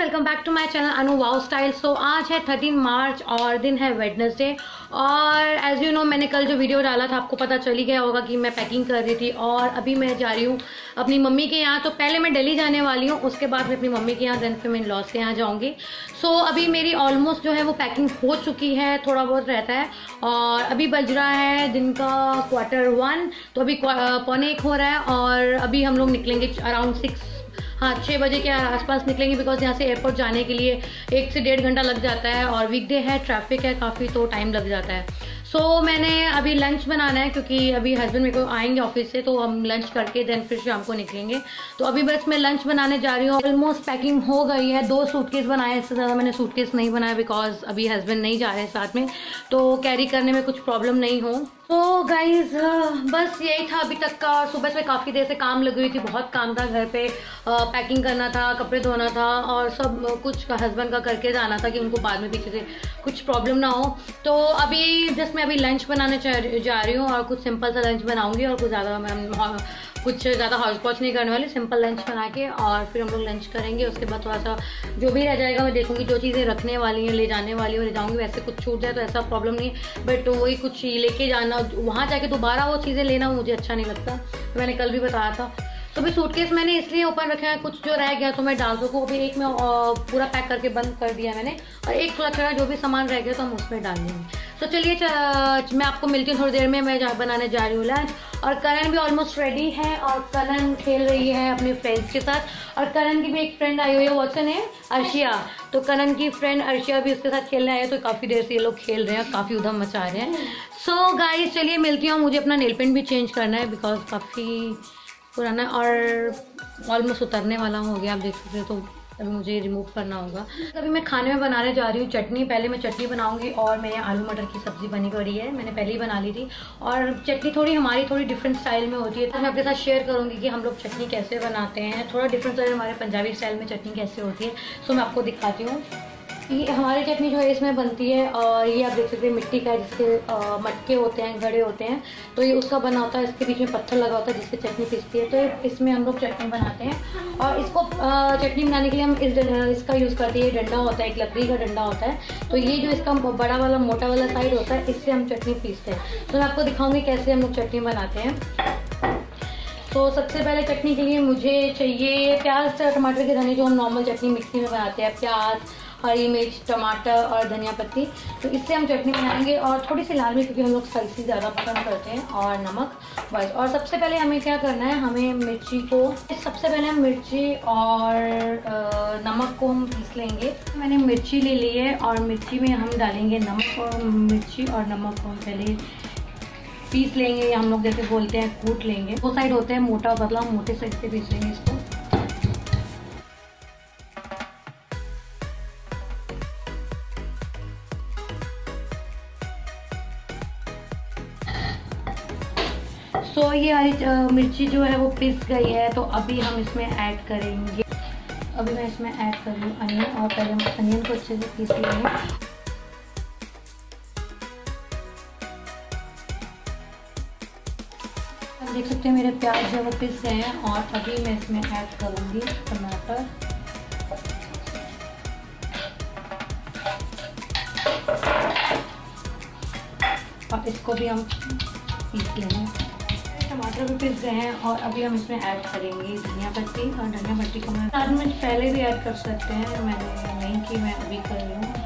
Welcome back to my channel Anu wow style. So आज है 13 मार्च और दिन है वेडनेसडे। और एज यू नो मैंने कल जो वीडियो डाला था आपको पता चल ही गया होगा कि मैं पैकिंग कर रही थी और अभी मैं जा रही हूँ अपनी मम्मी के यहाँ। तो पहले मैं दिल्ली जाने वाली हूँ, उसके बाद मैं अपनी मम्मी के यहाँ, देन फिर मैं इन-लॉज के यहाँ जाऊँगी। सो अभी मेरी ऑलमोस्ट जो है वो पैकिंग हो चुकी है, थोड़ा बहुत रहता है। और अभी बज रहा है दिन का 1:15, तो अभी 1:45 हो रहा है और अभी हम लोग निकलेंगे अराउंड 6 बजे के आसपास निकलेंगे, बिकॉज यहाँ से एयरपोर्ट जाने के लिए 1 से 1.5 घंटा लग जाता है और वीकडे है, ट्रैफिक है काफ़ी, तो टाइम लग जाता है। सो मैंने अभी लंच बनाना है क्योंकि अभी हस्बैंड मेरे को आएंगे ऑफिस से, तो हम लंच करके देन फिर शाम को निकलेंगे। तो अभी बस मैं लंच बनाने जा रही हूँ। ऑलमोस्ट पैकिंग हो गई है, 2 सूटकेस बनाए, इससे ज़्यादा मैंने सूटकेस नहीं बनाया बिकॉज अभी हस्बैंड नहीं जा रहे हैं साथ में, तो कैरी करने में कुछ प्रॉब्लम नहीं हो। तो गाइज बस यही था अभी तक का। सुबह से काफ़ी देर से काम लगी हुई थी, बहुत काम था घर पे, पैकिंग करना था, कपड़े धोना था और सब कुछ हस्बैंड का करके जाना था कि उनको बाद में पीछे से कुछ प्रॉब्लम ना हो। तो अभी जस्ट मैं अभी लंच बनाने जा रही हूँ और कुछ सिंपल सा लंच बनाऊंगी और कुछ ज़्यादा हॉट पॉच नहीं करने वाली, सिंपल लंच बना के और फिर हम लोग लंच करेंगे। उसके बाद थोड़ा सा जो भी रह जाएगा मैं देखूंगी, जो चीज़ें रखने वाली हैं ले जाने वाली हूँ ले जाऊँगी। वैसे कुछ छूट जाए तो ऐसा प्रॉब्लम नहीं है, बट वही कुछ लेके जाना, वहाँ जाके दोबारा वो चीज़ें लेना मुझे अच्छा नहीं लगता, तो मैंने कल भी बताया था। तो भी सूटकेस मैंने इसलिए ओपन रखे हैं, कुछ जो रह गया तो मैं डाल सकूँ। अभी एक में पूरा पैक करके बंद कर दिया मैंने और एक थोड़ा थोड़ा जो भी सामान रह गया तो हम उसमें डाल देंगे। तो चलिए मैं आपको मिलती हूँ थोड़ी देर में। मैं बनाने जा रही हूँ लंच और करण भी ऑलमोस्ट रेडी है और करण खेल रही है अपने फ्रेंड्स के साथ। और करण की भी एक फ्रेंड आई हुई है, वॉटसन है अर्शिया, तो करण की फ्रेंड अर्शिया भी उसके साथ खेलने आई है। तो काफ़ी देर से ये लोग खेल रहे हैं, काफ़ी उधम मचा रहे हैं। सो गाइस चलिए मिलती हूँ। मुझे अपना नेल पेंट भी चेंज करना है बिकॉज काफ़ी पुराना और ऑलमोस्ट उतरने वाला हो गया, आप देख सकते हो, तो अभी मुझे रिमूव करना होगा। अभी मैं खाने में बनाने जा रही हूँ चटनी। पहले मैं चटनी बनाऊंगी और मेरे आलू मटर की सब्जी बनी पड़ी है, मैंने पहले ही बना ली थी। और चटनी हमारी थोड़ी डिफरेंट स्टाइल में होती है, तो मैं आपके साथ शेयर करूँगी कि हम लोग चटनी कैसे बनाते हैं। थोड़ा डिफरेंट स्टाइल, हमारे पंजाबी स्टाइल में चटनी कैसे होती है, सो मैं आपको दिखाती हूँ। ये हमारी चटनी जो है इसमें बनती है और ये आप देख सकते हैं मिट्टी का, जिसके मटके होते हैं, घड़े होते हैं, तो ये उसका बना होता है। इसके बीच में पत्थर लगा होता है जिससे चटनी पिसती है। तो इसमें हम लोग चटनी बनाते हैं और इसको चटनी बनाने के लिए हम इसका यूज़ करते हैं। ये डंडा होता है, एक लकड़ी का डंडा होता है, तो ये जो इसका बड़ा वाला मोटा वाला साइड होता है, इससे हम चटनी पीसते हैं। तो मैं आपको दिखाऊंगी कैसे हम लोग चटनी बनाते हैं। तो सबसे पहले चटनी के लिए मुझे चाहिए प्याज, टमाटर के धने, जो हम नॉर्मल चटनी मिक्सी में बनाते हैं, प्याज, हरी मिर्च, टमाटर और धनिया पत्ती, तो इससे हम चटनी बनाएंगे। और थोड़ी सी लाल मिर्च क्योंकि हम लोग स्पाइसी ज़्यादा पसंद करते हैं, और नमक बस। और सबसे पहले हमें क्या करना है, हमें मिर्ची को, सबसे पहले हम मिर्ची और नमक को हम पीस लेंगे। मैंने मिर्ची ले ली है और मिर्ची में हम डालेंगे नमक, और मिर्ची और नमक को हम पहले पीस लेंगे, हम लोग जैसे बोलते हैं कूट लेंगे। वो साइड होते हैं मोटा पतला, मोटे साइड से पीस लेंगे इसको। तो ये हरी मिर्ची जो है वो पिस गई है, तो अभी हम इसमें ऐड करेंगे, अभी मैं इसमें ऐड कर रही हूँ अनियन, और पहले हम अनियन को अच्छे से पीस लेंगे। आप देख सकते हैं मेरे प्याज जो है वो पिस गए हैं और अभी मैं इसमें ऐड करूँगी टमाटर। और इसको भी हम पीस लेंगे। टमाटर भी पिस गए हैं और अभी हम इसमें ऐड करेंगे धनिया पत्ती, और धनिया पत्ती को मैं 7 मिनट पहले भी ऐड कर सकते हैं, मैंने नहीं की, मैं अभी कर रही हूँ।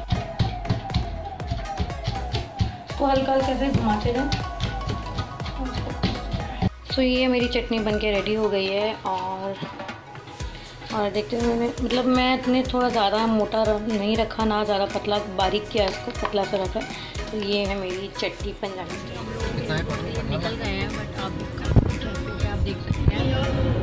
इसको हल्का हल्का से घुमाते जाओ। तो ये मेरी चटनी बनके रेडी हो गई है। और देखते हैं मैंने मैं थोड़ा ज़्यादा मोटा नहीं रखा, ना ज़्यादा पतला, बारीक किया इसको, पतला सा रखा। तो ये है मेरी चटनी पंजाबी। निकल गए हैं बट आप देख सकते हैं।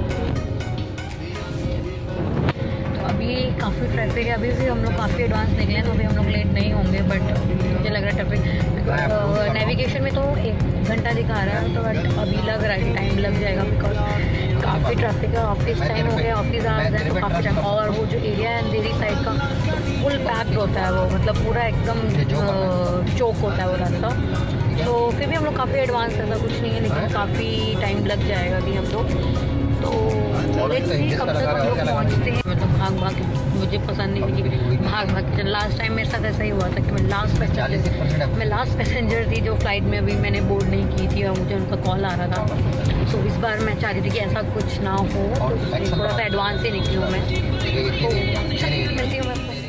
तो अभी काफ़ी ट्रैफिक है, अभी भी हम लोग काफ़ी एडवांस निकले हैं, तो अभी हम लोग लेट नहीं होंगे, बट मुझे लग रहा है ट्रैफिक नेविगेशन में तो 1 घंटा दिखा रहा है, तो बट अभी लग रहा है टाइम लग जाएगा बिकॉज काफ़ी ट्रैफिक है। ऑफिस टाइम हो गया, ऑफिस आ रहा है तो काफ़ी टाइम, और वो जो एरिया है अंधेरी साइड का फुल पैक्ड होता है, वो मतलब पूरा एकदम चौक होता है वो रास्ता। तो फिर भी हम लोग काफ़ी एडवांस, ऐसा कुछ नहीं है, लेकिन काफ़ी टाइम लग जाएगा अभी हम लोग। तो लेट्स सी कब तक हम लोग पहुँचते हैं, मतलब भाग भाग मुझे पसंद नहीं थी भाग भाग के। लास्ट टाइम मेरे साथ ऐसा ही हुआ था कि मैं लास्ट पैसेंजर थी जो फ्लाइट में अभी मैंने बोर्ड नहीं की थी और मुझे उनका कॉल आ रहा था। सो इस बार मैं चाह रही थी कि ऐसा कुछ ना हो, थोड़ा सा एडवांस ही निकली हूँ मैं। तो मिलती हूँ मैं।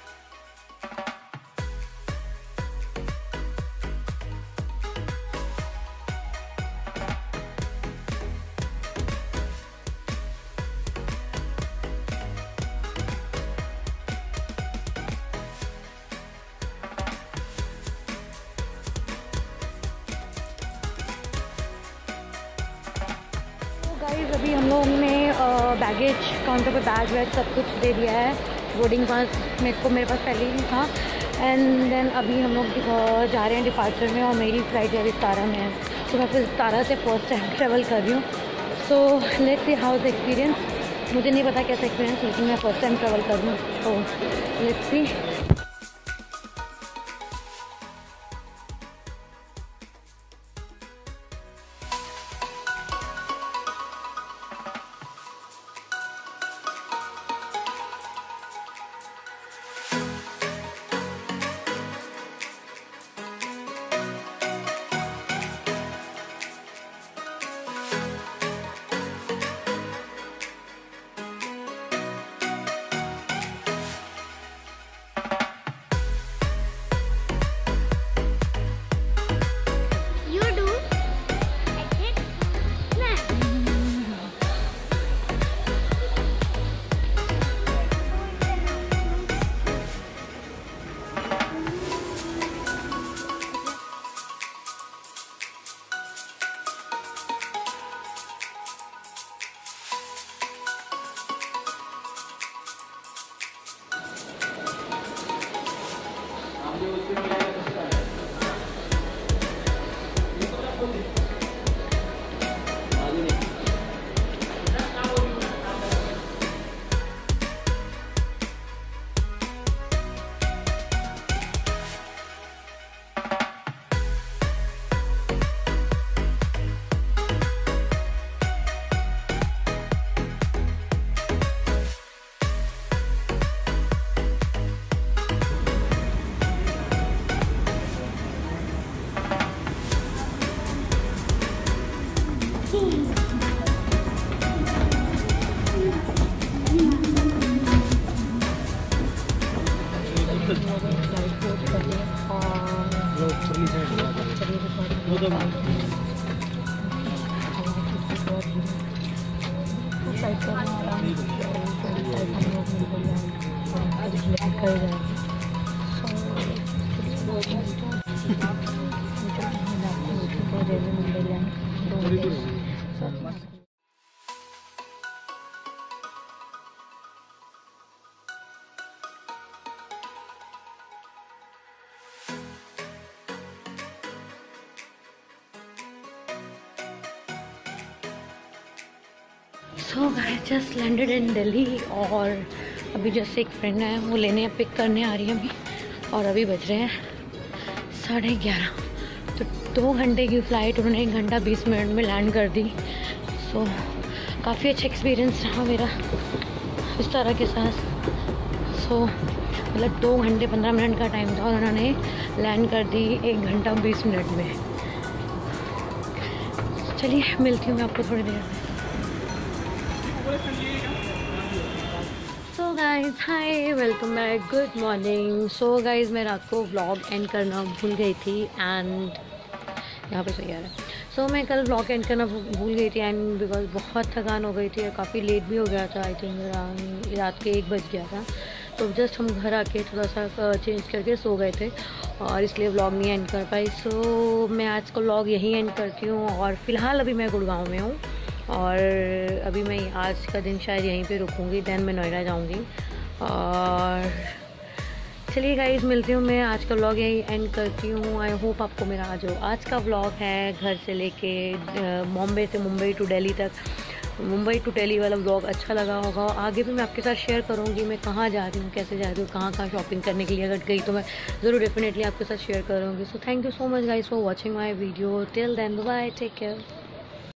गाइस अभी हम लोगों ने बैगेज काउंटर पे बैग वैग सब कुछ दे दिया है। बोर्डिंग पास मेरे पास पहले ही था। एंड देन अभी हम लोग जा रहे हैं डिपार्चर में और मेरी फ्लाइट अभी 17 में है। तो मैं फिर 17 से फर्स्ट टाइम ट्रेवल कर रही हूँ। So let's see how the experience. मुझे नहीं पता कैसा एक्सपीरियंस, लेकिन मैं फर्स्ट टाइम ट्रेवल कर रही हूँ। तो let's see. So guys just landed in Delhi और अभी जैसे एक फ्रेंड है वो लेने पिक करने आ रही है अभी। और अभी बज रहे हैं 11:30। तो 2 घंटे की फ़्लाइट उन्होंने 1 घंटा 20 मिनट में लैंड कर दी। सो काफ़ी अच्छा एक्सपीरियंस रहा मेरा इस तरह के साथ। सो मतलब 2 घंटे 15 मिनट का टाइम था और उन्होंने लैंड कर दी 1 घंटा 20 मिनट में। चलिए मिलती हूँ मैं आपको थोड़ी देर में। So guys hi, welcome back, good morning. So guys मैं रात को व्लॉग एंड करना भूल गई थी एंड यहाँ पे सही आ रहा है। सो मैं कल व्लॉग एंड करना भूल गई थी एंड बिकॉज बहुत थकान हो गई थी और काफ़ी लेट भी हो गया था। आई थिंक रात के 1 बज गया था। तो जस्ट हम घर आके थोड़ा सा चेंज करके सो गए थे और इसलिए व्लॉग नहीं एंड कर पाई। सो मैं आज का व्लॉग यहीं एंड करती हूँ और फ़िलहाल अभी मैं गुड़गांव में हूँ और अभी मैं आज का दिन शायद यहीं पे रुकूँगी, दैन मैं नोएडा जाऊँगी। और चलिए गाइस मिलती हूँ, मैं आज का व्लॉग यही एंड करती हूँ। आई होप आपको मेरा जो आज का व्लॉग है घर से लेके बॉम्बे से मुंबई टू दिल्ली तक, मुंबई टू दिल्ली वाला व्लॉग अच्छा लगा होगा। आगे भी मैं आपके साथ शेयर करूँगी मैं कहाँ जा रही हूँ, कैसे जा रही हूँ, कहाँ कहाँ शॉपिंग करने के लिए अगर गई तो मैं ज़रूर डेफिनेटली आपके साथ शेयर करूँगी। So thank you so much guys for watching my video. Till then bye, take care.